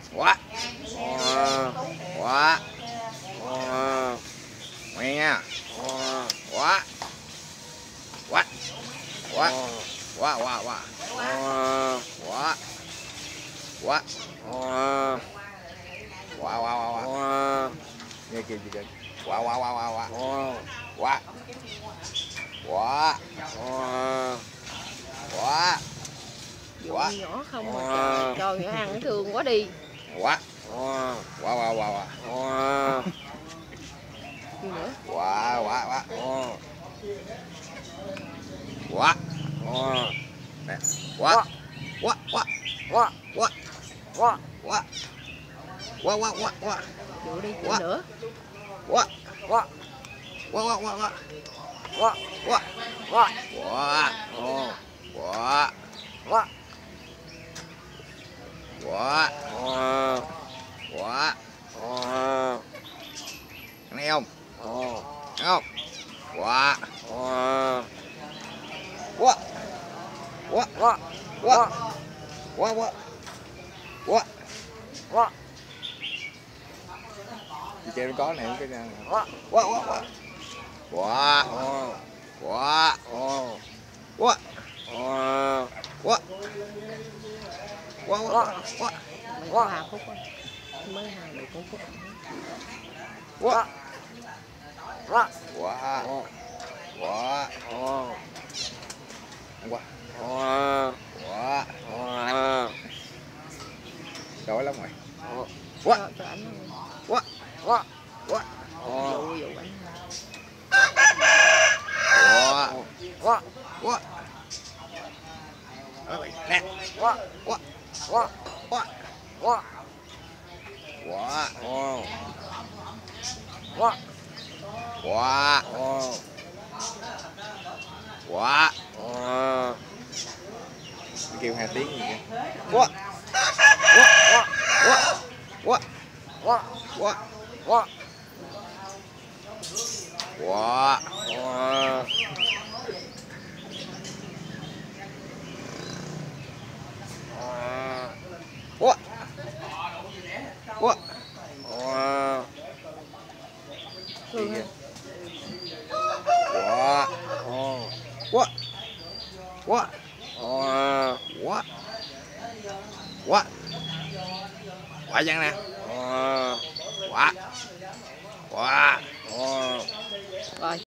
Quá. Quá. Mày nha. Quá. Quá. Quá. Quá. Quá. Quá. Quá. Quá. Quá. Quá. Quá. Nghe kìa chị kìa. Quá. Quá. Quá. Quá. Quá. Quá. Quá. Quá. Dụ nhỏ không mà trời, cho nhỏ ăn thương quá đi. Quá. Quá. Quá. Quá. Quá. Gì nữa? Quá. Quá. Quá. Quá. Nè. Quá. Quá. Quá. Quá. Quá. Quá. Quá. Quá. Quá. Quá. Quá. Dụ đi Quá. nữa. Quá. Quá. Quá. Quá. Quá. Quá. Quá. Quá. Quá. Quá. Quá. Quá. Quá. Quá. Nghe không? Nghe không? Quá. Quá. Quá. Quá. Quá. Quá. Quá. Quá. Quá. Chị chơi có này cái này. Quá. Quá. Quá. Quá. Quá. Quá. Quá. Quá. Quá. Quá. Quá. Mày có 3 phút á. Mới 24 phút. Quá. Quá. Quá. Quá. Quá. Quá. Đói lắm mày. Quá. Cho ảnh luôn. Quá. Quá. Quá. Dụ ảnh. Quá. Quá. Quá. Nè. Quá. Quá. Quá. Quá. Quá. Quá. Quá. Quá. Quá. Kêu 2 tiếng gì kìa. Quá. Quá. Quá. Quá. Quá. Quá. Quá. Quá. Quá. Quá. Thương ha. Quá. Quá. Quá. Quá. Quá. Quá chăng nè. Quá. Quá. Rồi.